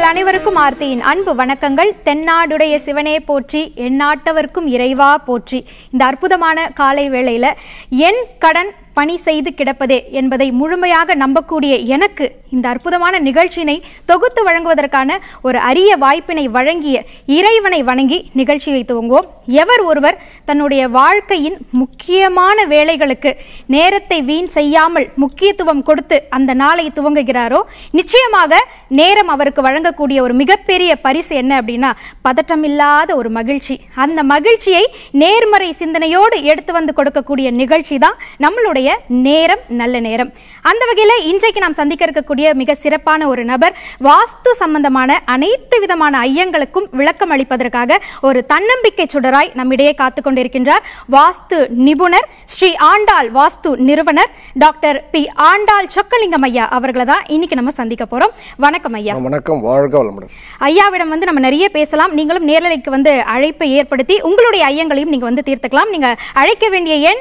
உங்கள் அனைவருக்கும் ஆர்த்தியின் அன்பு வணக்கங்கள். தென்னாடுடைய சிவனே போற்றி, எந்நாட்டவர்க்கும் இறைவா போற்றி. இந்த அற்புதமான காலை வேளையில என் கடன் பணி செய்து கிடப்பதே என்பதை முழுமையாக நம்பக்கூடிய எனக்கு இந்த அற்புதமான நிகழ்ச்சியினை தொகுத்து வழங்குவதற்கான ஒரு அரிய வாய்ப்பினை வழங்கிய இறைவனை வணங்கி நிகழ்ச்சியை துவங்குவோம். எவர் ஒருவர் தன்னுடைய வாழ்க்கையின் முக்கியமான வேலைகளுக்கு நேரத்தை வீண் செய்யாமல் முக்கியத்துவம் கொடுத்து அந்த நாளை துவங்குகிறாரோ நிச்சயமாக நேரம் அவருக்கு வழங்கக்கூடிய ஒரு மிகப்பெரிய பரிசு என்ன அப்படின்னா பதட்டமில்லாத ஒரு மகிழ்ச்சி. அந்த மகிழ்ச்சியை நேர்மறை சிந்தனையோடு எடுத்து வந்து கொடுக்கக்கூடிய நிகழ்ச்சி தான் நம்மளுடைய நேரம் நல்ல நேரம். அந்த வகையில இன்றைக்கு நாம் சந்திக்க இருக்கக்கூடிய மிக சிறப்பான ஒரு நபர் வாஸ்து சம்பந்தமான அனைத்து விதமான ஐயங்களுக்கும் விளக்கம் அளிப்பதற்காக ஒரு தன்னம்பிக்கை சுடராய் நம்மிடையே காத்துக் கொண்டிருக்கின்றார். வாஸ்து நிபுணர், ஸ்ரீ ஆண்டாள் வாஸ்து நிறுவனர் டாக்டர் பி ஆண்டால் சொக்கலிங்கம் ஐயா அவர்களை தான் இன்னைக்கு நம்ம சந்திக்க போறோம். வணக்கம் ஐயா. வணக்கம், வாழ்க வளமுடன். ஐயாவிடம் நம்ம நிறைய பேசலாம். நீங்களும் நேரலைக்கு அழைப்பை ஏற்படுத்தி உங்களுடைய ஐயங்களையும் நீங்க தீர்த்துக்கலாம். நீங்க அழைக்க வேண்டிய எண்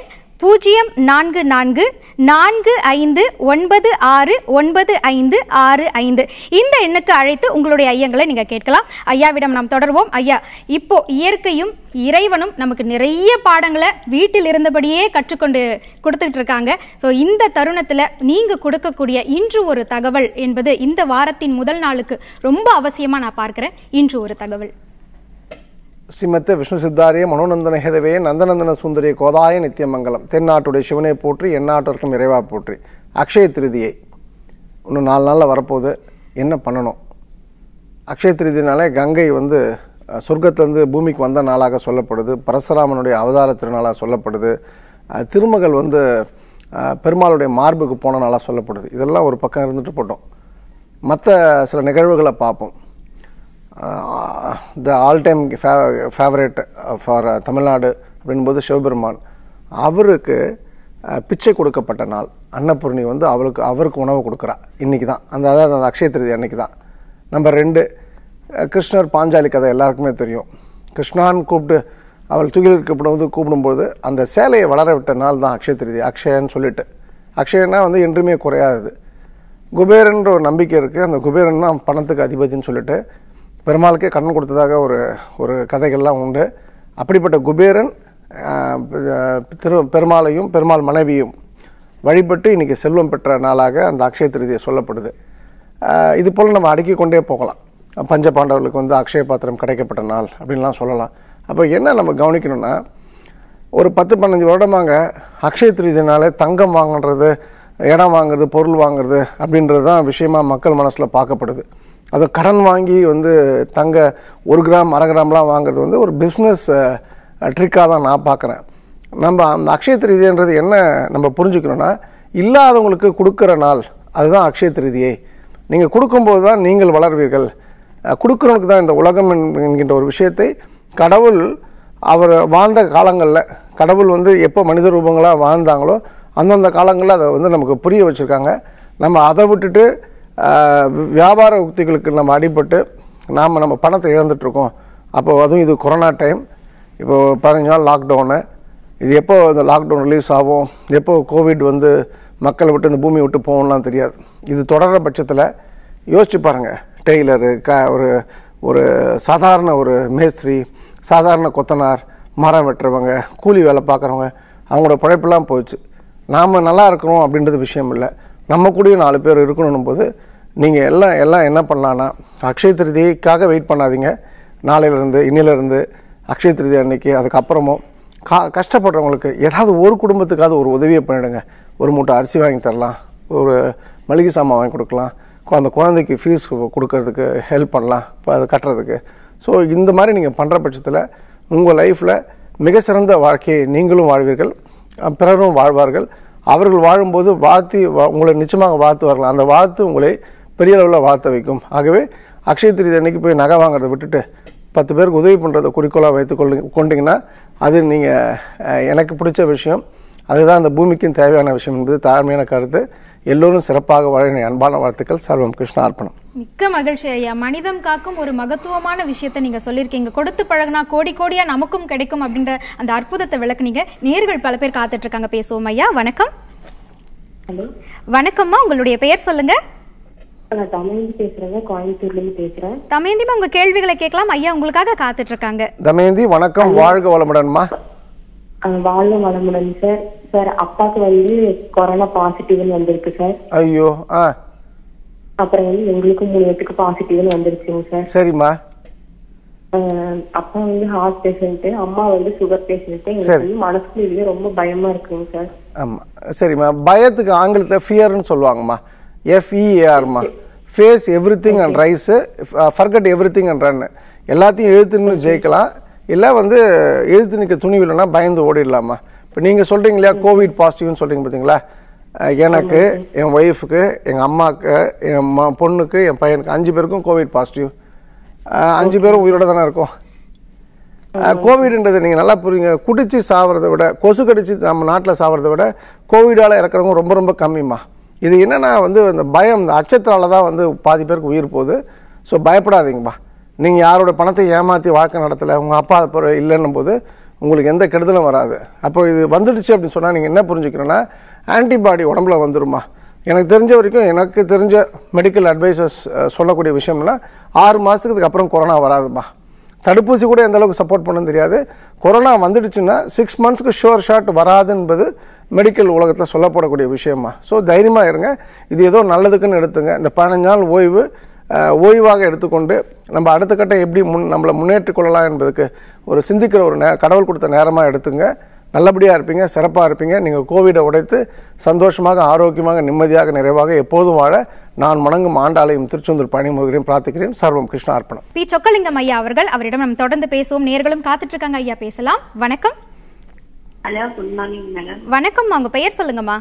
044445969565. இந்த எண்ணுக்கு அழைத்து உங்களுடைய ஐயங்களை நீங்க கேட்கலாம். ஐயாவிடம் நாம் தொடர்வோம். ஐயா, இப்போ இயற்கையும் இறைவனும் நமக்கு நிறைய பாடங்களை வீட்டில் இருந்தபடியே கற்றுக்கொண்டு கொடுத்துட்டு இருக்காங்க. ஸோ இந்த தருணத்துல நீங்க கொடுக்கக்கூடிய இன்று ஒரு தகவல் என்பது இந்த வாரத்தின் முதல் நாளுக்கு ரொம்ப அவசியமா நான் பார்க்கிறேன். இன்று ஒரு தகவல். ஸ்ரீமத் விஷ்ணு சித்தாரிய மனோநந்தன ஹேதவே நந்தநந்தன சுந்தரிய கோதாய நித்தியமங்கலம். தென்னாட்டுடைய சிவனை போற்றி, எந்நாட்டிற்கும் இறைவா போற்றி. அக்ஷய திருதியை இன்னும் 4 நாளில் வரப்போகுது. என்ன பண்ணணும்? அக்ஷய திருதினாலே கங்கை சொர்க்கத்திலேருந்து பூமிக்கு வந்த நாளாக சொல்லப்படுது. பரசுராமனுடைய அவதார திருநாளாக சொல்லப்படுது. திருமகள் பெருமாளுடைய மார்புக்கு போன நாளாக சொல்லப்படுது. இதெல்லாம் ஒரு பக்கம் இருந்துட்டு போட்டோம். மற்ற சில நிகழ்வுகளை பார்ப்போம். The all time favourite for Tamil Nadu அப்படின்போது சிவபெருமான், அவருக்கு பிச்சை கொடுக்கப்பட்ட நாள். அன்னபூர்ணி அவருக்கு உணவு கொடுக்குறா. இன்றைக்கி தான் அதாவது அந்த அக்ஷய திருதி அன்றைக்கி தான். நம்பர் 2, கிருஷ்ணர் பாஞ்சாலி கதை எல்லாருக்குமே தெரியும். கிருஷ்ணான்னு கூப்பிட்டு அவள் தூக்கில் கூப்பிடும்போது அந்த சேலையை வளர விட்ட நாள் தான் அக்ஷய திருதி. அக்ஷயன்னு சொல்லிட்டு, அக்ஷயன்னா என்றுமே குறையாதது. குபேரன்ற ஒரு நம்பிக்கை இருக்குது. அந்த குபேரன் தான் பணத்துக்கு அதிபதினு சொல்லிட்டு பெருமாளுக்கே கடன் கொடுத்ததாக ஒரு கதைகள்லாம் உண்டு. அப்படிப்பட்ட குபேரன் பெருமாளையும் பெருமாள் மனைவியும் வழிபட்டு இன்றைக்கி செல்வம் பெற்ற நாளாக அந்த அக்ஷய திருதியை சொல்லப்படுது. இது போல் நம்ம அடுக்கி கொண்டே போகலாம். பஞ்ச பாண்டவர்களுக்கு அக்ஷய பாத்திரம் கிடைக்கப்பட்ட நாள் அப்படின்லாம் சொல்லலாம். அப்போ என்ன நம்ம கவனிக்கணும்னா, ஒரு 10-15 வருடமாக அக்ஷய திருதினாலே தங்கம் வாங்குறது, இடம் வாங்குறது, பொருள் வாங்குறது அப்படின்றது தான் விஷயமாக மக்கள் மனசில் பார்க்கப்படுது. அதை கடன் வாங்கி தங்க 1 கிராம் 1/2 கிராம்லாம் வாங்குறது ஒரு பிஸ்னஸ் ட்ரிக்காக தான் நான் பார்க்குறேன். நம்ம அந்த அக்ஷய திருதின்றது என்ன நம்ம புரிஞ்சுக்கணும்னா, இல்லாதவங்களுக்கு கொடுக்குற நாள் அதுதான் அக்ஷய திருதியை. நீங்கள் கொடுக்கும்போது தான் நீங்கள் வளர்வீர்கள். கொடுக்குறவனுக்கு தான் இந்த உலகம் என்கின்ற ஒரு விஷயத்தை கடவுள் அவர் வாழ்ந்த காலங்களில், கடவுள் எப்போ மனித ரூபங்களாக வாழ்ந்தாங்களோ அந்தந்த காலங்களில் அதை நமக்கு புரிய வச்சுருக்காங்க. நம்ம அதை விட்டுட்டு வியாபார உக்திகளுக்கு நம்ம அடிபட்டு நம்ம பணத்தை இழந்துட்டுருக்கோம். அப்போது அதுவும் இது கொரோனா டைம். இப்போது 15 நாள் லாக்டவுனு. இது எப்போ இந்த லாக்டவுன் ரிலீஸ் ஆகும், எப்போ கோவிட் மக்களை விட்டு இந்த பூமியை விட்டு போகணும்லாம் தெரியாது. இது தொடர்ற பட்சத்தில் யோசிச்சு பாருங்கள். டெய்லரு, ஒரு சாதாரண ஒரு மேஸ்திரி, சாதாரண கொத்தனார், மரம் வெட்டுறவங்க, கூலி வேலை பார்க்குறவங்க, அவங்களோட பழைப்பெல்லாம் போச்சு. நாம் நல்லா இருக்கணும் அப்படின்றது விஷயம் இல்லை. நம்ம கூடயும் 4 பேர் இருக்கணும் போது நீங்கள் எல்லாம் என்ன பண்ணலான்னா, அக்ஷய திருதிக்காக வெயிட் பண்ணாதீங்க. நாளையிலேருந்து இன்னிலேருந்து அக்ஷய திருதி அன்னைக்கு அதுக்கப்புறமும் கஷ்டப்படுறவங்களுக்கு ஏதாவது ஒரு குடும்பத்துக்காவது ஒரு உதவியை பண்ணிவிடுங்க. ஒரு மூட்டை அரிசி வாங்கி தரலாம், ஒரு மளிகை சாமான் வாங்கி கொடுக்கலாம், அந்த குழந்தைக்கு ஃபீஸ் கொடுக்கறதுக்கு ஹெல்ப் பண்ணலாம், அதை கட்டுறதுக்கு. ஸோ இந்த மாதிரி நீங்கள் பண்ணுற பட்சத்தில் உங்கள் லைஃப்பில் மிக சிறந்த வாழ்க்கையை நீங்களும் வாழ்வீர்கள், பிறரும் வாழ்வார்கள். அவர்கள் வாழும்போது உங்களை நிச்சயமாக வாழ்த்து வரலாம். அந்த வாழ்த்து உங்களை பெரிய அளவில் வாழ்த்த வைக்கும். ஆகவே அக்ஷய திருதி அன்னைக்கு போய் நகை வாங்குறதை விட்டுட்டு 10 பேருக்கு உதவி பண்ணுறதை குறிக்கோளாக வைத்து கொண்டிங்கன்னா அது எனக்கு பிடிச்ச விஷயம். அதுதான் அந்த பூமிக்கும் தேவையான விஷயம் என்பது தாழ்மையான கருத்து. எல்லோரும் சிறப்பாக வாழ அன்பான வாழ்த்துக்கள். சர்வம் கிருஷ்ண அர்ப்பணம். மிக்க மகிழ்ச்சி ஐயா. மனிதம் காக்கும் ஒரு மகத்துவமான விஷயத்தை நீங்க சொல்லியிருக்கீங்க. கொடுத்து பழகினா கோடி கோடியா நமக்கும் கிடைக்கும் அப்படின்ற அந்த அற்புதத்தை விளக்குனீங்க. நேர்கள் பல பேர் காத்துட்டு இருக்காங்க, பேசுவோம் ஐயா. வணக்கம். வணக்கம்மா, உங்களுடைய பெயர் சொல்லுங்க. தமேந்தி பேசுறேங்க, கோயம்புத்தூர்ல இருந்து பேசுறேன். தமேந்திமா உங்க கேள்விகளை கேட்கலாம், ஐயா உங்களுக்காக காத்துட்டு இருக்காங்க. தமேந்தி வணக்கம், வாழ்க வளமுடன்மா. வாழ்க வளமுடன் சார். சார் அப்பாக்கு வந்து கொரோனா பாசிட்டிவ்னு வந்திருக்கு சார். ஐயோ. அப்புறம் வந்து எங்களுக்கும் 3 பேருக்கு பாசிட்டிவ்னு வந்துருச்சுங்க சார். சரிம்மா. அப்பா வந்து ஹார்ட் பேஷண்ட், அம்மா வந்து சுகர் பேஷண்ட். எங்களுக்கு மனசுக்குள்ளே ரொம்ப பயமா இருக்குங்க சார். ஆமா சரிம்மா. பயத்துக்கு ஆங்கிலத்தில் ஃபியர்னு சொல்லுவாங்கம்மா. FEARமா. Face everything and rise, forget everything and run. எல்லாத்தையும் எழுத்துன்னு ஜெயிக்கலாம், இல்லை வந்து எழுத்து நிற்க துணிவில்லைன்னா பயந்து ஓடிடலாமா. இப்போ நீங்கள் சொல்கிறீங்க இல்லையா கோவிட் பாசிட்டிவ்னு சொல்கிறீங்க பார்த்தீங்களா, எனக்கு, என் ஒய்ஃபுக்கு, எங்கள் அம்மாவுக்கு, என் பொண்ணுக்கு, என் பையனுக்கு 5 பேருக்கும் கோவிட் பாசிட்டிவ். 5 பேரும் உயிரோட தானே இருக்கும். கோவிட்ன்றது நீங்கள் நல்லா புரியுங்க, குடிச்சு சாவறதை விட, கொசு கடிச்சு நம்ம நாட்டில் சாவறதை விட கோவிடால் இறக்குறவங்க ரொம்ப ரொம்ப கம்மிம்மா. இது என்னென்னா வந்து இந்த பயம், இந்த அச்சத்தால் தான் வந்து பாதி பேருக்கு உயிர் போகுது. ஸோ பயப்படாதீங்கம்மா. நீங்கள் யாரோட பணத்தை ஏமாற்றி வாழ்க்கை நடத்தலை, உங்கள் அப்பா அப்புறம் இல்லைன்னும் போது உங்களுக்கு எந்த கெடுதலும் வராது. அப்போ இது வந்துடுச்சு அப்படின்னு சொன்னால் நீங்கள் என்ன புரிஞ்சுக்கணுன்னா, ஆன்டிபாடி உடம்புல வந்துடுமா. எனக்கு தெரிஞ்ச வரைக்கும், எனக்கு தெரிஞ்ச மெடிக்கல் அட்வைசர்ஸ் சொல்லக்கூடிய விஷயம்னா 6 மாதத்துக்கு அப்புறம் கொரோனா வராதுமா. தடுப்பூசி கூட எந்த அளவுக்கு சப்போர்ட் பண்ணணும்னு தெரியாது. கொரோனா வந்துடுச்சுன்னா 6 மந்த்ஸ்க்கு ஷுவர் ஷாட் வராது என்பது மெடிக்கல் உலகத்தில் சொல்லப்படக்கூடிய விஷயமா. ஸோ தைரியமாக இருங்க. இது ஏதோ நல்லதுக்குன்னு எடுத்துங்க. இந்த 15 நாள் ஓய்வாக எடுத்துக்கொண்டு நம்ம அடுத்த கட்டம் எப்படி நம்மளை முன்னேற்றிக் கொள்ளலாம் என்பதுக்கு ஒரு சிந்திக்கிற ஒரு கடவுள் கொடுத்த நேரமாக எடுத்துங்க. நல்லபடியாக இருப்பீங்க, சிறப்பாக இருப்பீங்க. நீங்கள் கோவிடை உடைத்து சந்தோஷமாக, ஆரோக்கியமாக, நிம்மதியாக, நிறைவாக எப்போதும் வாழ நான் வணங்கும் ஆண்டாலையும் திருச்செந்தூர் பணிமுருகரையும் பிரார்த்திக்கிறேன். சர்வம் கிருஷ்ணார்ப்பணம். பி சொக்கலிங்கம் ஐயா அவர்கள், அவரிடம் நம்ம தொடர்ந்து பேசுவோம். நேர்களும் காத்துட்டு இருக்காங்க. ஐயா பேசலாம். வணக்கம். Hello, good morning madam. வணக்கம், உங்க பெயர் சொல்லுங்கம்மா.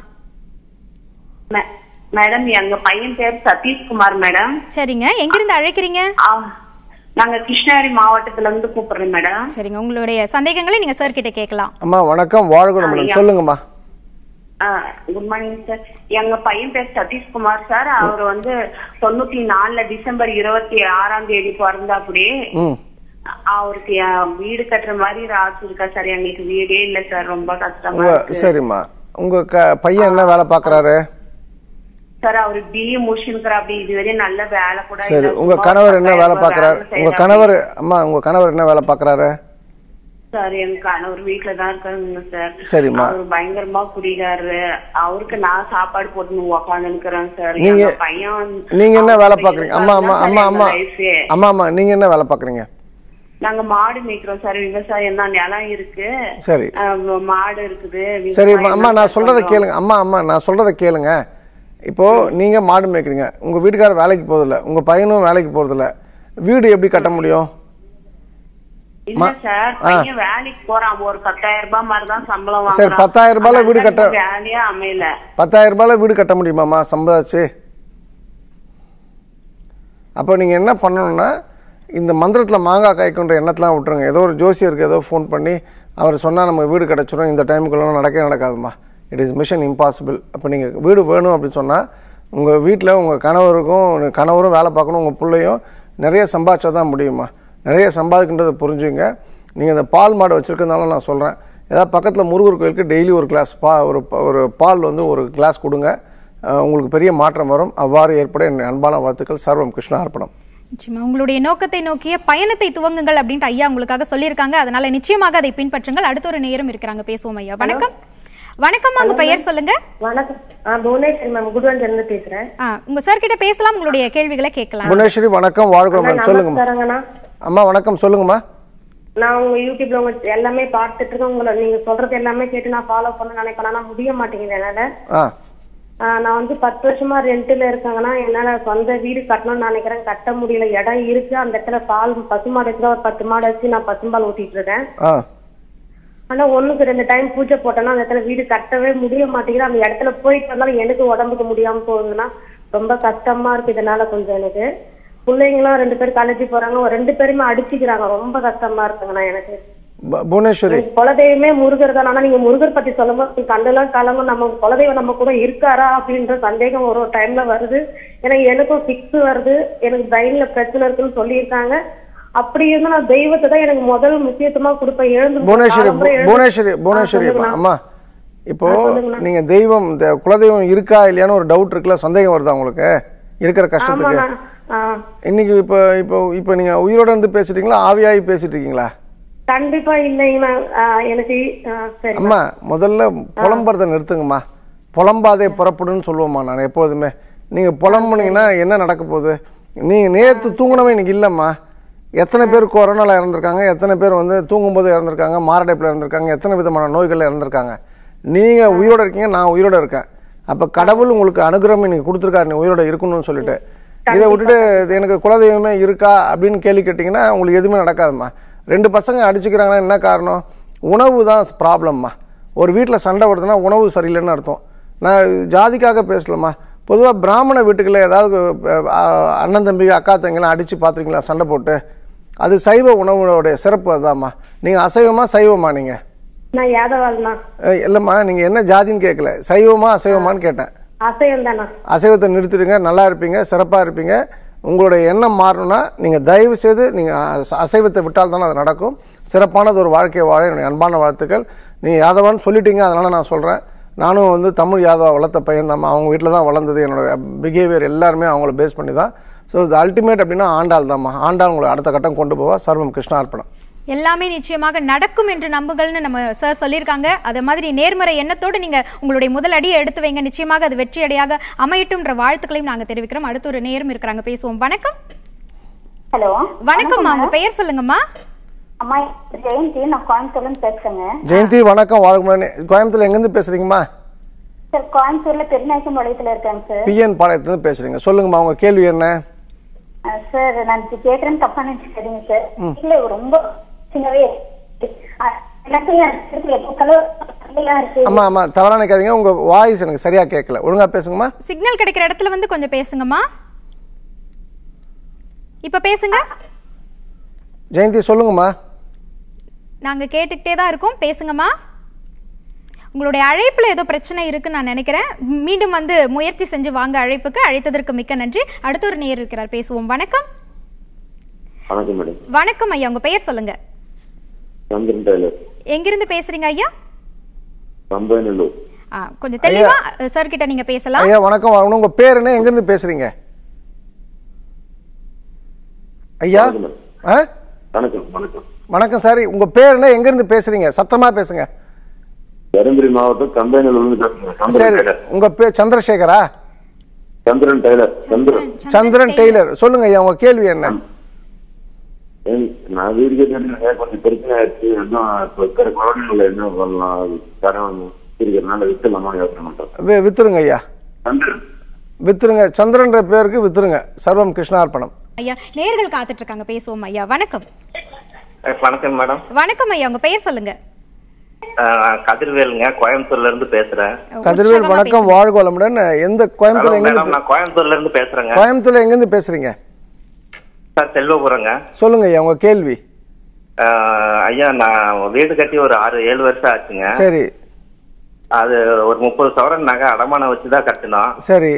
மேடம் எங்க பையன் பேர் சதீஷ்குமார் மேடம். சரிங்க, எங்கிருந்து அழைக்கிறீங்க? நாங்க கிருஷ்ணகிரி மாவட்டத்துல இருந்து கூப்பிடுறோம் மேடம். சரிங்க, உங்களுடைய சந்தேகங்களை நீங்க சார் கிட்ட கேட்கலாம். அம்மா வணக்கம், வாழ்க மேடம், சொல்லுங்கம்மா. Good morning sir. எங்க பையன் பேர் சதீஷ்குமார் சார். அவர் வந்து 94 டிசம்பர் 26 பிறந்தாப்படி. அவருக்கு வீடு கட்டுற மாதிரி ராசி இருக்கா சார். எங்களுக்கு வீடே இல்ல சார், ரொம்ப கஷ்டமா இருக்கு. சரிம்மா, உங்க பையன் என்ன வேலை பாக்குறாரு சார்? அவரு BE முடிச்சிருக்காரு. அப்படி இதுவரை நல்ல வேலை கூட. சரி, உங்க கணவர் என்ன வேலை பாக்குறாரு? உங்க கணவர் என்ன வேலை பாக்குறாரு? சார் எங்க கணவர் வீட்டுல தான் இருக்காங்க சார். சரிம்மா. அவர் பயங்கரமா குடிக்காரு. அவருக்கு நான் சாப்பாடு போட்டு உட்காந்து இருக்கிறேன் சார். பையன் நீங்க என்ன வேலை பாக்குறீங்க? அம்மா நீங்க என்ன வேலை பாக்குறீங்க? நாங்க மாடு மேய்க்கிறோம் சார். விவசாயம் தான், நிலம் இருக்கு. சரி, மாடு இருக்குது. சரி அம்மா, நான் சொல்றதை கேளுங்க. அம்மா நான் சொல்றதை கேளுங்க. இப்போ நீங்க மாடு மேய்க்கிறீங்க, உங்க வீட்டுக்காரர் வேலைக்கு போறதில்ல, உங்க பையனும் வேலைக்கு போறதில்ல, வீடு எப்படி கட்ட முடியும்? இல்ல சார், பையன் வேலைக்கு போறான். ஒரு 10,000 ரூபாய் மாதிரி தான் சம்பளம் வாங்குறான். சரி, 10,000 ரூபாயில வீடு கட்ட வேலையே அமையல. 10,000 ரூபாயில வீடு கட்ட முடியுமாம்மா சம்பாதிச்சு? அப்போ நீங்க என்ன பண்ணணும்னா, இந்த மந்திரத்தில் மாங்காய் காய்க்குன்ற எண்ணத்தெலாம் விட்டுருங்க. ஏதோ ஒரு ஜோசியருக்கு ஏதோ ஃபோன் பண்ணி அவர் சொன்னால் நம்ம வீடு கிடச்சிரும், இந்த டைமுக்குள்ளே நடக்காதுமா. It is mission impossible. அப்போ நீங்கள் வீடு வேணும் அப்படின்னு சொன்னால் உங்கள் வீட்டில் உங்கள் கணவரும் வேலை பார்க்கணும், உங்கள் பிள்ளையும் நிறைய சம்பாதிச்சா தான் முடியுமா. நிறைய சம்பாதிக்கின்றதை புரிஞ்சுங்க. நீங்கள் இந்த பால் மாடு வச்சுருக்கிறதுனால நான் சொல்கிறேன், ஏதாவது பக்கத்தில் முருகர் கோயிலுக்கு டெய்லி ஒரு கிளாஸ் ஒரு பால் வந்து ஒரு கிளாஸ் கொடுங்க, உங்களுக்கு பெரிய மாற்றம் வரும். அவ்வாறு ஏற்பட என் அன்பான வாழ்த்துக்கள். சர்வம் கிருஷ்ணார்ப்பணம். நிச்சயமா உங்களுடைய நோக்கத்தை நோக்கிய பயணத்தை துவங்குங்கள் அப்படின்ட்டு ஐயா உங்களுக்காக சொல்லியிருக்காங்க. அதனால நிச்சயமாக அதை பின்பற்றுங்கள். அடுத்த ஒரு நேரம் இருக்கிறாங்க, பேசுவோம். ஐயா வணக்கம். வணக்கம், உங்க பெயர் சொல்லுங்க. வணக்கம், புவனேஸ்வரி மேம், குட்வன்ல இருந்து பேசுறேன். உங்க சார் கிட்ட பேசலாம், உங்களுடைய கேள்விகளை கேட்கலாம். புவனேஸ்வரி வணக்கம், வாழ்க மேம், சொல்லுங்க. அம்மா வணக்கம், சொல்லுங்கம்மா. நான் உங்க யூடியூப்ல உங்க எல்லாமே பார்த்துட்டு இருக்கேன். உங்களை நீங்க சொல்றது எல்லாமே கேட்டு நான் ஃபாலோ பண்ண நினைப்பேன், ஆனா முடிய மாட்டேங்குது என்னால. நான் வந்து 10 வருஷமா ரெண்ட்ல இருக்காங்கன்னா என்னால சொந்த வீடு கட்டணும்னு நினைக்கிறேன், கட்ட முடியல. இடம் இருக்கு, அந்த இடத்துல பசுமாடு வச்சுதான் ஒரு 10 மாடு வச்சு நான் பசும்பால் ஊட்டிட்டு இருக்கேன். ஆனா 1க்கு 2 டைம் பூஜை போட்டேன்னா அந்த இடத்துல வீடு கட்டவே முடிய மாட்டேங்குது. அந்த இடத்துல போயிட்டு வந்தாலும் எனக்கு உடம்புக்கு முடியாம போகுதுன்னா ரொம்ப கஷ்டமா இருக்கு. இதனால கொஞ்சம் எனக்கு பிள்ளைங்களும் 2 பேர் காலேஜ் போறாங்க, 2 பேருமே அடிச்சுக்கிறாங்க, ரொம்ப கஷ்டமா இருக்குங்கண்ணா எனக்கு. புவனேஸ்வரி, குலதெய்வமே முருகர் தான். ஆனா நீங்க முருகர் பத்தி சொல்லும் போது கண்டெல்லாம் காலமும் நம்ம குலதெய்வம் நம்ம கூட இருக்காரா அப்படின்ற சந்தேகம் ஒரு டைம்ல வருது. ஏன்னா எனக்கும் 6 வருது, எனக்கு பிரெயின்ல பிரச்சனை இருக்குன்னு சொல்லியிருக்காங்க. அப்படி இருந்தா நான் தெய்வத்தை தான் எனக்கு முதல் முக்கியத்துவமா கொடுப்பேன். எழுந்து புவனேஸ்வரி அம்மா, இப்போ நீங்க தெய்வம் குலதெய்வம் இருக்கா இல்லையான்னு ஒரு டவுட் இருக்குல்ல, சந்தேகம் வருதா உங்களுக்கு? இருக்கிற கஷ்டத்துக்கு. இன்னைக்கு இப்போ நீங்க உயிரோட இருந்து பேசிட்டீங்களா, ஆவியாகி பேசிட்டு இருக்கீங்களா? கண்டிப்பா இல்லைங்க எனக்கு. அம்மா முதல்ல புலம்புறதை நிறுத்துங்கம்மா. புலம்பாதே புறப்படுன்னு சொல்லுவோம்மா நான் எப்போதுமே. நீங்க புலம்புனீங்கன்னா என்ன நடக்க போகுது? நீங்க நேற்று தூங்கினவன் இன்னைக்கு இல்லைம்மா. எத்தனை பேர் கொரோனாவில் இறந்துருக்காங்க, எத்தனை பேர் வந்து தூங்கும்போது இறந்துருக்காங்க, மாரடைப்பில் இறந்துருக்காங்க, எத்தனை விதமான நோய்களில் இறந்துருக்காங்க. நீங்கள் உயிரோட இருக்கீங்க, நான் உயிரோட இருக்கேன். அப்போ கடவுள் உங்களுக்கு அனுகிரகம் இன்னைக்கு கொடுத்துருக்காரு நீ உயிரோட இருக்கணும்னு சொல்லிட்டு. இதை விட்டுட்டு எனக்கு குலதெய்வமே இருக்கா அப்படின்னு கேள்வி கேட்டிங்கன்னா உங்களுக்கு எதுவுமே நடக்காதும்மா. 2 பசங்க அடிச்சுக்கிறாங்கன்னா என்ன காரணம்? உணவு தான் ப்ராப்ளம்மா. ஒரு வீட்டில் சண்டை வருதுன்னா உணவு சரியில்லைன்னு அர்த்தம். நான் ஜாதிக்காக பேசலம்மா. பொதுவாக பிராமண வீட்டுகளில் ஏதாவது அண்ணன் தம்பி அக்கா தங்கெல்லாம் அடித்து பார்த்துருக்கீங்களா சண்டை போட்டு? அது சைவ உணவுடைய சிறப்பு அதுதான்மா. நீங்கள் அசைவமா சைவமா? நீங்கள் இல்லைம்மா, நீங்கள் என்ன ஜாதின்னு கேட்கல, சைவமா அசைவமானு கேட்டேன். அசைவத்தை நிறுத்திடுங்க, நல்லா இருப்பீங்க, சிறப்பாக இருப்பீங்க. உங்களுடைய எண்ணம் மாறணும்னா நீங்கள் தயவு செய்து நீங்கள் அசைவத்தை விட்டால் தானே அது நடக்கும். சிறப்பானது ஒரு வாழ்க்கையை வாழ என்னுடைய அன்பான வாழ்த்துக்கள். நீங்கள் யாதவான்னு சொல்லிட்டீங்க, அதனால் நான் சொல்கிறேன். நானும் வந்து தமிழ் யாதவா வளர்த்த பையன் தான். அவங்க வீட்டில் தான் வளர்ந்தது. என்னோட பிஹேவியர் எல்லாருமே அவங்கள பேஸ் பண்ணி தான். ஸோ இது அல்டிமேட் அப்படின்னா ஆண்டாள் தான்மா. ஆண்டாள் உங்களை அடுத்த கட்டம் கொண்டு போவா. சர்வம் கிருஷ்ணார்ப்பணம். எல்லாமே நிச்சயமாக நடக்கும் என்று நம்புகள்னு நம்ம சார் சொல்லியிருக்காங்க. அதே மாதிரி நேர்மறை எண்ணத்தோடு நீங்க உங்களுடைய முதல் அடியை எடுத்து வைங்க. நிச்சயமாக அது வெற்றியடையாக அமையட்டும்ன்ற வாழ்த்துக்களையும் நாங்க தெரிவிக்கிறோம். அடுத்து ஒரு நேரம் இருக்கிறாங்க, பேசுவோம். வணக்கம். ஹலோ, வணக்கம்மா. உங்க பெயர் சொல்லுங்கம்மா. அம்மா ஜெயந்தி, நான் கோயம்புத்தூர்ல இருந்து பேசுறேங்க. ஜெயந்தி வணக்கம். கோயம்புத்தூர்ல எங்க இருந்து பேசுறீங்கம்மா? சார் கோயம்புத்தூர்ல பெருநாயக்கம் பாளையத்துல இருக்காங்க சார். பிஎன் பாளையத்துல இருந்து பேசுறீங்க. சொல்லுங்கம்மா, உங்க கேள்வி என்ன? சார் நான் கேக்குறேன், தப்பா நினைச்சுக்கிறீங்க சார். இல்ல ரொம்ப சின்னவே அம்மா அம்மா தவறா நினைக்காதீங்க. உங்க வாய்ஸ் எனக்கு சரியா கேட்கல, ஒழுங்கா பேசுங்கம்மா. சிக்னல் கிடைக்கிற இடத்துல வந்து கொஞ்சம் பேசுங்கம்மா. இப்ப பேசுங்க. ஜெயந்தி சொல்லுங்கம்மா. நாங்க கேட்டுக்கிட்டே தான் இருக்கோம், பேசுங்கம்மா. உங்களுடைய அழைப்புல ஏதோ பிரச்சனை இருக்குன்னு நான் நினைக்கிறேன். மீண்டும் வந்து முயற்சி செஞ்சு வாங்க. அழைப்புக்கு அழைத்ததற்கு மிக்க நன்றி. அடுத்த ஒரு நேயர் இருக்கிறார், பேசுவோம். வணக்கம். வணக்கம் மேடம். வணக்கம் ஐயா, உங்க பெயர் சொல்லுங்க. சந்திரன் டெய்லர். எங்கிருந்து பேசுறீங்க ஐயா? கம்பைநல்லூர். கொஞ்சம் தெளிவா சார் கிட்ட நீங்க பேசலாம். ஐயா வணக்கம். உங்க பேர் என்ன, எங்க இருந்து பேசுறீங்க ஐயா? வணக்கம். வணக்கம் வணக்கம் சார். உங்க பேர் என்ன, எங்க இருந்து பேசுறீங்க? சத்தமா பேசுங்க. தருமபுரி மாவட்டம் கம்பைநல்லூர். சரி, உங்க பேர் சந்திரசேகரா? சந்திரன் டெய்லர். சந்திரன் டெய்லர். சொல்லுங்க ஐயா, உங்க கேள்வி என்ன? நான் வீடு கேட்டு கொஞ்சம் பிரச்சனை ஆயிடுச்சு. இருக்கிற குழந்தைங்களை என்ன பண்ணலாம், தரம் இருக்கிறதுனால வித்துலாமா யோசனை பண்றேன். வித்துருங்க ஐயா, வித்துருங்க. சந்திரன்ற பேருக்கு வித்துருங்க. சர்வம் கிருஷ்ணார்ப்பணம். ஐயா நேயர்கள் காத்துட்டு இருக்காங்க, பேசுவோம். ஐயா வணக்கம். வணக்கம் மேடம். வணக்கம் ஐயா, உங்க பெயர் சொல்லுங்க. கதிர்வேலுங்க, கோயம்புத்தூர்ல இருந்து பேசுறேன். கதிர்வேல் வணக்கம், வாழ்க வளமுடன். எந்த கோயம்புத்தூர்ல எங்க இருந்து? நான் கோயம்புத்தூர்ல இருந்து பேசுறேங்க. கோயம்புத்தூர்ல எங்க இருந்து பேசுறீங்க? சார் செல்வபுரங்க. சொல்லுங்க ஐயா, உங்க கேள்வி. ஐயா நான் வீடு கட்டி ஒரு 6-7 வருஷம் ஆச்சுங்க. சரி. அது ஒரு 30 சவரன் நகை அடமானம் வச்சுதான் கட்டணும். சரி.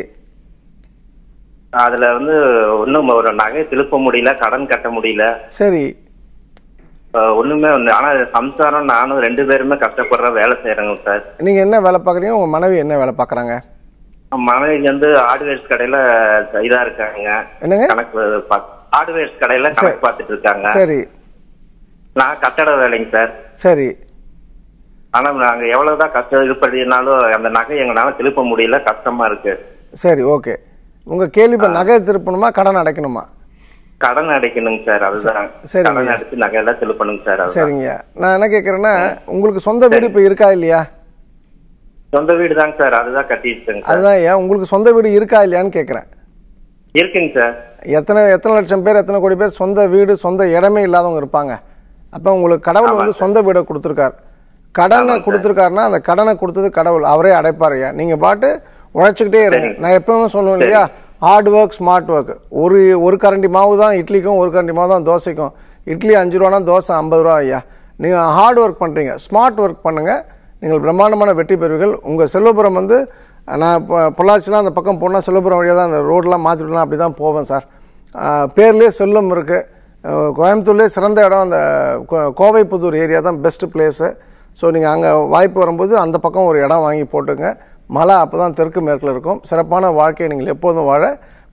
அதுல வந்து ஒன்னும் ஒரு நகை திருப்ப முடியல, கடன் கட்ட முடியல. சரி. ஒண்ணுமே ஆனா சம்சாரம் நானும் 2 பேருமே கஷ்டப்படுற வேலை செய்யறேங்க சார். நீங்க என்ன வேலை பாக்குறீங்க? உங்க மனைவி என்ன வேலை பாக்குறாங்க? மனைவி வந்து ஹார்ட்வேர்ஸ் கடையில இதா இருக்காங்க. என்னங்க? கணக்கு ஹார்ட்வேர்ஸ் கடையில கணக்கு பார்த்துட்டு இருக்காங்க. சரி. நான் கட்டட வேலைங்க சார். சரி. ஆனா நாங்க எவ்வளவுதான் கஷ்டம் இது பண்ணினாலும் அந்த நகை எங்களால திருப்ப முடியல, கஷ்டமா இருக்கு. சரி, ஓகே. உங்க கேள்வி இப்ப நகை திருப்பணுமா கடன் அடைக்கணுமா? கடன் அடைக்கணுங்க சார். அதுதான். கடன் அடைச்சு நகையெல்லாம் திருப்பணுங்க சார். சரிங்க. நான் என்ன கேக்குறேன்னா, உங்களுக்கு சொந்த வீடு இப்ப இருக்கா இல்லையா? சொந்த வீடு தாங்க சார், அதுதான் கட்டிட்டு. அதுதான் ஏன் உங்களுக்கு சொந்த வீடு இருக்கா இல்லையான்னு கேக்குறேன். இருக்குங்க சார். எத்தனை லட்சம் பேர், எத்தனை கோடி பேர் சொந்த வீடு சொந்த இடமே இல்லாதவங்க இருப்பாங்க. அப்ப உங்களுக்கு கடவுள் வந்து சொந்த வீடை கொடுத்துருக்காரு. கடனை கொடுத்துருக்காருன்னா அந்த கடனை கொடுத்தது கடவுள், அவரே அடைப்பார். ஐயா நீங்க பாட்டு உழைச்சிக்கிட்டே இருங்க. நான் எப்பவுமே சொல்லுவேன் இல்லையா, ஹார்ட் ஒர்க் ஸ்மார்ட் ஒர்க். ஒரு கரண்டி மாவு தான் இட்லிக்கும், ஒரு கரண்டி மாவு தான் தோசைக்கும். இட்லி 5 ரூபானா தோசை 50 ரூபா. ஐயா நீங்க ஹார்ட் ஒர்க் பண்றீங்க, ஸ்மார்ட் ஒர்க் பண்ணுங்க, நீங்கள் பிரம்மாண்டமான வெற்றி பெறுவீர்கள். உங்கள் செல்வபுரம் வந்து நான் இப்போ பொள்ளாச்சிலாம் அந்த பக்கம் போனால் செல்வபுரம் வழியாக தான் அந்த ரோடெலாம் மாற்றிவிடலாம், அப்படி தான் போவேன் சார். பேர்லேயே செல்வம் இருக்குது. கோயம்புத்தூர்லேயே சிறந்த இடம் அந்த கோவை புதூர் ஏரியா தான் பெஸ்ட்டு பிளேஸு. ஸோ நீங்கள் அங்கே வாய்ப்பு வரும்போது அந்த பக்கம் ஒரு இடம் வாங்கி போட்டுங்க. மழை அப்போ தான் தெற்கு மேற்கில் இருக்கும். சிறப்பான வாழ்க்கையை நீங்கள் எப்போதும் வாழ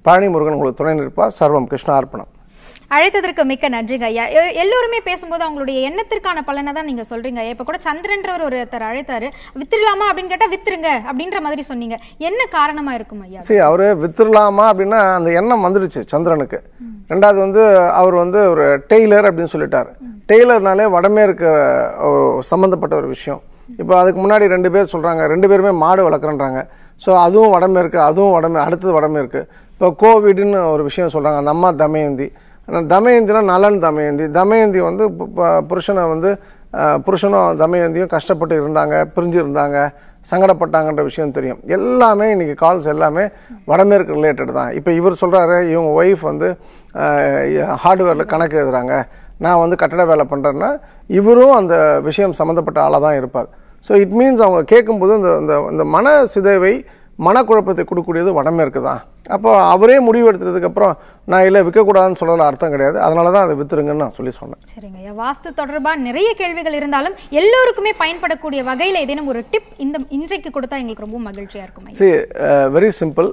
பழனி முருகன் உங்களுக்கு துணை நிற்பார். சர்வம் கிருஷ்ணார்ப்பணம். அழைத்ததற்கு மிக்க நன்றிங்க ஐயா. எல்லோருமே பேசும்போது அவங்களுடைய எண்ணத்திற்கான பலனை தான் நீங்க சொல்றீங்க ஐயா. இப்ப கூட சந்திரன்றவர் ஒருத்தர் அழைத்தாரு, வித்துடலாமா அப்படின்னு கேட்டா வித்துருங்க அப்படின்ற மாதிரி சொன்னீங்க. என்ன காரணமா இருக்கும் ஐயா? சரி, அவரு வித்துடலாமா அப்படின்னா அந்த எண்ணம் வந்துடுச்சு சந்திரனுக்கு. ரெண்டாவது வந்து அவர் வந்து ஒரு டெய்லர் அப்படின்னு சொல்லிட்டாரு. டெய்லர்னாலே வடமேற்கு சம்பந்தப்பட்ட ஒரு விஷயம். இப்போ அதுக்கு முன்னாடி 2 பேர் சொல்றாங்க, 2 பேருமே மாடு வளர்க்குறன்றாங்க. ஸோ அதுவும் வடமேற்கு, அதுவும் அடுத்தது வடமேற்கு. இப்போ கோவிட்னு ஒரு விஷயம் சொல்றாங்க. அந்த அம்மா தமயந்தி, தமயந்தினா நலன் தமயந்தி. தமயந்தி வந்து புருஷனை வந்து புருஷனும் தமயந்தியும் கஷ்டப்பட்டு இருந்தாங்க, பிரிஞ்சு இருந்தாங்க, சங்கடப்பட்டாங்கன்ற விஷயம் தெரியும். எல்லாமே இன்னைக்கு கால்ஸ் எல்லாமே வடமேற்கு ரிலேட்டட் தான். இப்போ இவர் சொல்கிறாரு, இவங்க ஒய்ஃப் வந்து ஹார்ட்வேரில் கணக்கு எழுதுறாங்க, நான் வந்து கட்டட வேலை பண்ணுறேன்னா இவரும் அந்த விஷயம் சம்மந்தப்பட்ட ஆளாக தான் இருப்பார். ஸோ இட் மீன்ஸ் அவங்க கேட்கும்போது இந்த மன சிதைவை, மனக்குழப்பத்தை கொடுக்கக்கூடியது வடமேற்கு தான். அப்போ அவரே முடிவு எடுத்ததுக்கப்புறம் நான் இல்லை விற்கக்கூடாதுன்னு சொல்லல அர்த்தம் கிடையாது. அதனால தான் அதை வித்துருங்கன்னு நான் சொன்னேன். சரிங்க ஐயா. வாஸ்து தொடர்பாக நிறைய கேள்விகள் இருந்தாலும் எல்லோருக்குமே பயன்படக்கூடிய வகையில் ஏதேனும் ஒரு டிப் இன்றைக்கு கொடுத்தா எங்களுக்கு ரொம்ப மகிழ்ச்சியாக இருக்கும். சரி, வெரி சிம்பிள்.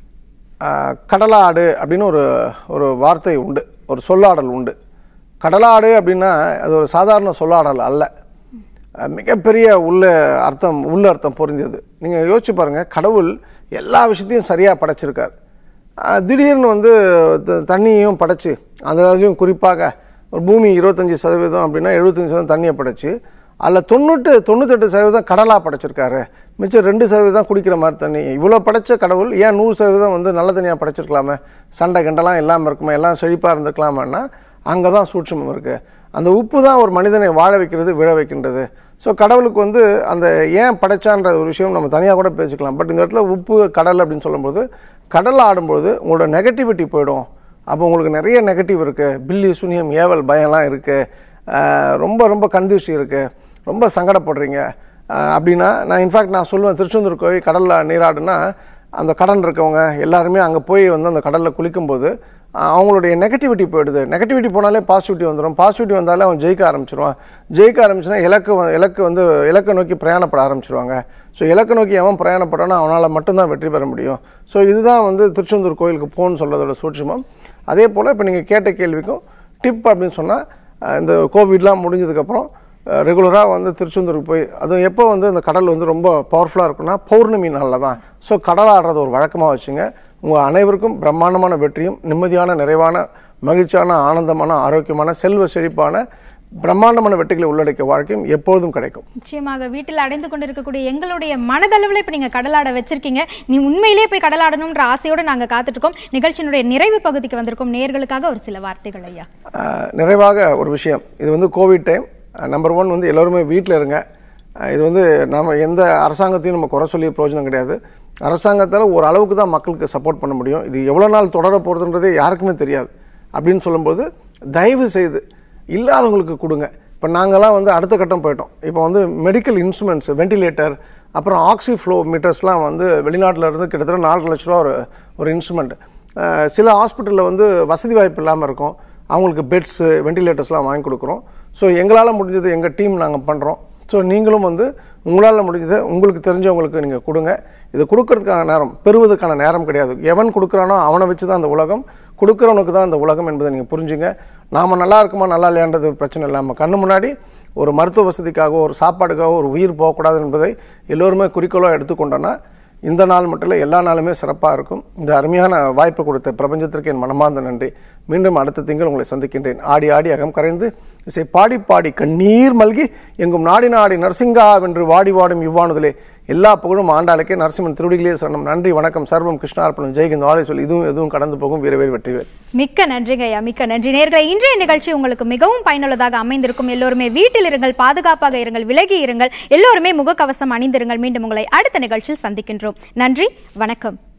கடலாடு அப்படின்னு ஒரு வார்த்தை உண்டு, ஒரு சொல்லாடல் உண்டு. கடலாடு அப்படின்னா அது ஒரு சாதாரண சொல்லாடல் அல்ல, மிகப்பெரிய உள்ள அர்த்தம் பொருந்தியது. நீங்கள் யோசிச்சு பாருங்கள், கடவுள் எல்லா விஷயத்தையும் சரியாக படைச்சிருக்கார். திடீர்னு வந்து தண்ணியையும் படைச்சு, அதையும் குறிப்பாக ஒரு பூமி 25% அப்படின்னா 75% தண்ணியை படைச்சு அதில் 98% கடலாக படைச்சிருக்காரு. மிச்சம் 2% குடிக்கிற மாதிரி தண்ணி. இவ்வளோ படைச்ச கடவுள் ஏன் 100% வந்து நல்ல தண்ணியாக படைச்சிருக்கலாமே, சண்டை கண்டெல்லாம் இல்லாமல் இருக்குமா, எல்லாம் செழிப்பாக இருந்துக்கலாமான்னா அங்கே தான் சூட்சமம் இருக்குது. அந்த உப்பு தான் ஒரு மனிதனை வாழ வைக்கிறது, விழ வைக்கின்றது. ஸோ கடவுளுக்கு வந்து அந்த ஏன் படைச்சான்ற ஒரு விஷயம் நம்ம தனியாக கூட பேசிக்கலாம். பட் இந்த இடத்துல உப்பு கடல் அப்படின்னு சொல்லும்போது, கடல் ஆடும்போது உங்களோட நெகட்டிவிட்டி போயிடும். அப்போ உங்களுக்கு நிறைய நெகட்டிவ் இருக்குது, பில்லி சூனியம் ஏவல் பயம்லாம் இருக்குது, ரொம்ப ரொம்ப கந்திஷ்டி இருக்குது, ரொம்ப சங்கடப்படுறீங்க அப்படின்னா நான் சொல்லுவேன், திருச்செந்தூர் கோயில் கடலில் நீராடுனா அந்த கடல் இருக்கவங்க எல்லாருமே அங்கே போய் வந்து அந்த கடலில் குளிக்கும்போது அவங்களுடைய நெகட்டிவிட்டி போயிடுது. நெகட்டிவிட்டி போனாலே பாசிட்டிவிட்டி வந்துடும். பாசிட்டிவிட்டி வந்தாலே அவன் ஜெயிக்க ஆரம்பிச்சிருவான். ஜெயிக்க ஆரம்பிச்சுன்னா இலக்கை நோக்கி பிரயாணப்பட ஆரம்பிச்சிருவாங்க. ஸோ இலக்கை நோக்கி அவன் பிரயாணப்படானா அவனால் மட்டும்தான் வெற்றி பெற முடியும். ஸோ இதுதான் வந்து திருச்செந்தூர் கோயிலுக்கு போகணுன்னு சொல்கிறதோட சூட்சமம். அதே போல் இப்போ நீங்கள் கேட்ட கேள்விக்கும் டிப் அப்படின்னு சொன்னால், இந்த கோவிட்லாம் முடிஞ்சதுக்கப்புறம் ரெகுலராக வந்து திருச்செந்தூருக்கு போய், அதுவும் எப்போ வந்து அந்த கடல் வந்து ரொம்ப பவர்ஃபுல்லாக இருக்குன்னா பௌர்ணமி நாளில் தான். ஸோ கடல் ஆடுறது ஒரு வழக்கமாக வச்சுங்க. உங்கள் அனைவருக்கும் பிரம்மாண்டமான வெற்றியும், நிம்மதியான, நிறைவான, மகிழ்ச்சியான, ஆனந்தமான, ஆரோக்கியமான, செல்வ செழிப்பான, பிரம்மாண்டமான வெற்றிகளை உள்ளடக்கிய வாழ்க்கையும் எப்பொழுதும் கிடைக்கும். நிச்சயமாக வீட்டில் அடைந்து கொண்டிருக்கக்கூடிய எங்களுடைய மனதளவில் இப்போ நீங்கள் கடலாட வச்சிருக்கீங்க. நீ உண்மையிலே போய் கடலாடணுன்ற ஆசையோடு நாங்கள் காத்துட்ருக்கோம். நிகழ்ச்சியினுடைய நிறைவு பகுதிக்கு வந்திருக்கோம். நேயர்களுக்காக ஒரு சில வார்த்தைகள் ஐயா. நிறைவாக ஒரு விஷயம், இது வந்து கோவிட் டைம். நம்பர் 1 வந்து எல்லோருமே வீட்டில் இருங்க. இது வந்து நம்ம எந்த அரசாங்கத்தையும் நம்ம குறை சொல்லி பிரயோஜனம் கிடையாது. அரசாங்கத்தால் ஒரு அளவுக்கு தான் மக்களுக்கு சப்போர்ட் பண்ண முடியும். இது எவ்வளோ நாள் தொடர போகிறதுன்றதே யாருக்குமே தெரியாது. அப்படின்னு சொல்லும்போது தயவு செய்து இல்லாதவங்களுக்கு கொடுங்க. இப்போ நாங்கள்லாம் வந்து அடுத்த கட்டம் போயிட்டோம். இப்போ வந்து மெடிக்கல் இன்ஸ்ட்ருமெண்ட்ஸ், வெண்டிலேட்டர், அப்புறம் ஆக்சி ஃப்ளோ மீட்டர்ஸ்லாம் வந்து வெளிநாட்டில் இருந்து கிட்டத்தட்ட 4 லட்ச ரூபா ஒரு இன்ஸ்ட்ருமெண்ட். சில ஹாஸ்பிட்டலில் வந்து வசதி வாய்ப்பு இல்லாமல் இருக்கும், அவங்களுக்கு பெட்ஸு, வெண்டிலேட்டர்ஸ்லாம் வாங்கி கொடுக்குறோம். ஸோ எங்களால் முடிஞ்சது எங்கள் டீம் நாங்கள் பண்ணுறோம். ஸோ நீங்களும் வந்து உங்களால் முடிஞ்சதை உங்களுக்கு தெரிஞ்சவங்களுக்கு நீங்கள் கொடுங்க. இது கொடுக்கறதுக்கான நேரம், பெறுவதற்கான நேரம் கிடையாது. எவன் கொடுக்குறானோ அவனை வச்சு தான் அந்த உலகம், கொடுக்குறவனுக்கு தான் அந்த உலகம் என்பதை நீங்கள் புரிஞ்சுங்க. நாம் நல்லா இருக்குமா நல்லா இல்லையான்றது பிரச்சனை இல்லாமல் கண்ணு முன்னாடி ஒரு மருத்துவ வசதிக்காக, ஒரு சாப்பாடுக்காக ஒரு உயிர் போகக்கூடாது என்பதை எல்லோருமே குறிக்கோளாக எடுத்துக்கொண்டோன்னா இந்த நாள் மட்டும் இல்லை, எல்லா நாளுமே சிறப்பாக இருக்கும். இந்த அருமையான வாய்ப்பு கொடுத்த பிரபஞ்சத்திற்கு என் மனமார்ந்த நன்றி. மீண்டும் அடுத்த திங்கள் உங்களை சந்திக்கின்றேன். ஆடி ஆடி அகம் கரைந்து இசை பாடி பாடி கண்ணீர் மல்கி எங்கும் நாடி நாடி நரசிங்கா வென்று வாடி வாடும் இவ்வாணுதலே. எல்லா புகழும் ஆண்டாளுக்கே, நரசிம்மன் திருவடிகளே சரணம். நன்றி, வணக்கம், சர்வம் கிருஷ்ணார்ப்பணம். ஜெய்கிந்த் வாழை சொல்லி எதுவும் கடந்து போகும், வீரவேல் வெற்றிவேல். மிக்க நன்றிங்க ஐயா, மிக்க நன்றி. நேயர்களே, இன்றைய நிகழ்ச்சி உங்களுக்கு மிகவும் பயனுள்ளதாக அமைந்திருக்கும். எல்லோருமே வீட்டில் இருங்கள், பாதுகாப்பாக இருங்கள், விலகி இருங்கள், எல்லோருமே முகக்கவசம் அணிந்திருங்கள். மீண்டும் உங்களை அடுத்த நிகழ்ச்சியில் சந்திக்கின்றோம். நன்றி, வணக்கம்.